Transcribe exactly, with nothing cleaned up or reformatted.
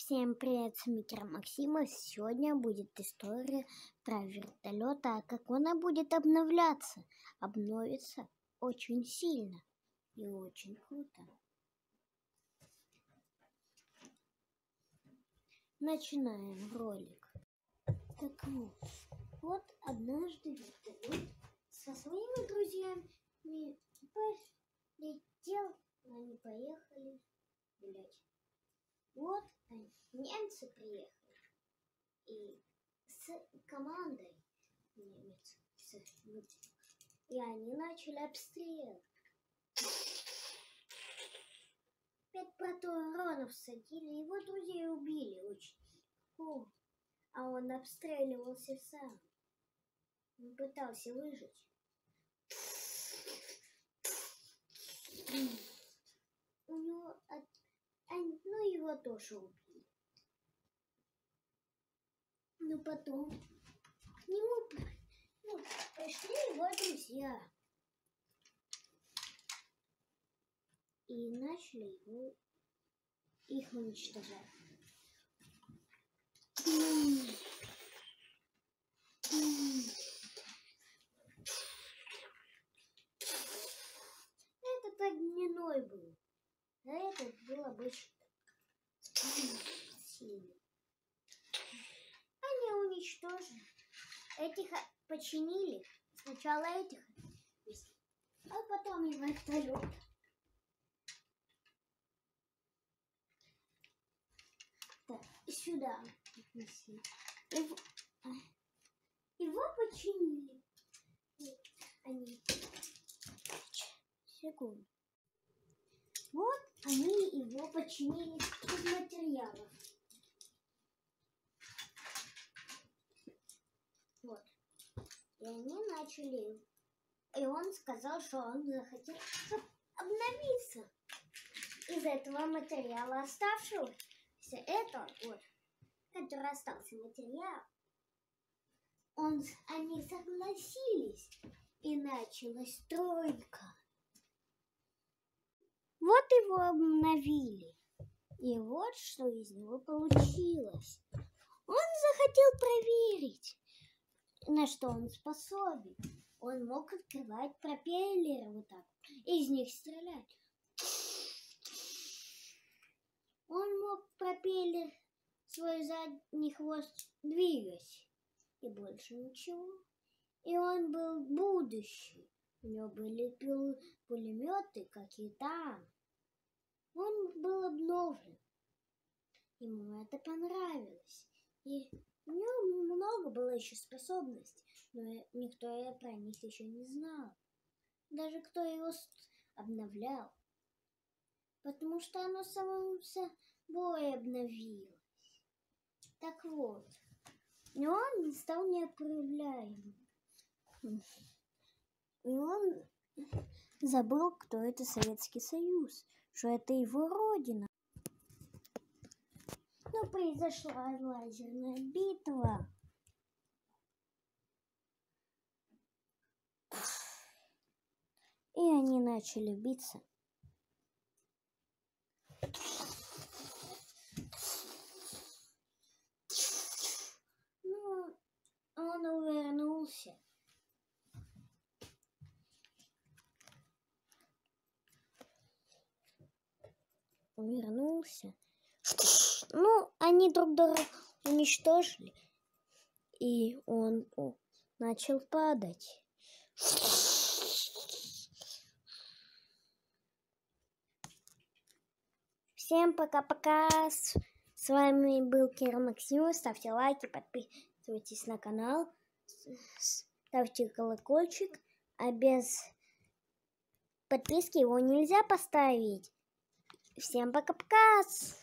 Всем привет, с Микро Максима. Сегодня будет история про вертолет, а как она будет обновляться. Обновится очень сильно и очень круто. Начинаем ролик. Так вот, вот однажды вертолет со своими друзьями полетел, они поехали гулять. Вот они, немцы приехали, и с командой немец, и они начали обстрел. Пять патронов садили, его друзей убили очень. О, а он обстреливался сам. Он пытался выжить. У него от... ну его тоже убили. Но потом к нему ну, пришли его друзья и начали его их уничтожать. Этот огненной был, а этот был обычный. Сильный. Они уничтожили. Этих починили. Сначала этих, а потом и вертолет. Так, сюда отнесли. Его, его починили. Они. Секунду. Вот они его починили из материалов. Вот. И они начали. И он сказал, что он захотел обновиться из этого материала оставшегося. Это вот, который остался материал. Он, они согласились, и началась стройка. Вот его обновили. И вот что из него получилось. Он захотел проверить, на что он способен. Он мог открывать пропеллеры вот так, из них стрелять. Он мог пропеллер свой задний хвост двигать. И больше ничего. И он был будущий. У него были пулеметы, как и там. Он был обновлен. Ему это понравилось. И у него много было еще способностей, но никто про них еще не знал. Даже кто его обновлял. Потому что оно само собой обновилось. Так вот. И он стал неуправляемым. И он забыл, кто это Советский Союз, что это его родина. Но произошла лазерная битва. И они начали биться. Но он увернулся. Вернулся. Ну, они друг друга уничтожили. И он о, начал падать. Всем пока-пока. С, с вами был Микро Максим. Ставьте лайки, подписывайтесь на канал. Ставьте колокольчик. А без подписки его нельзя поставить. Всем пока-пока!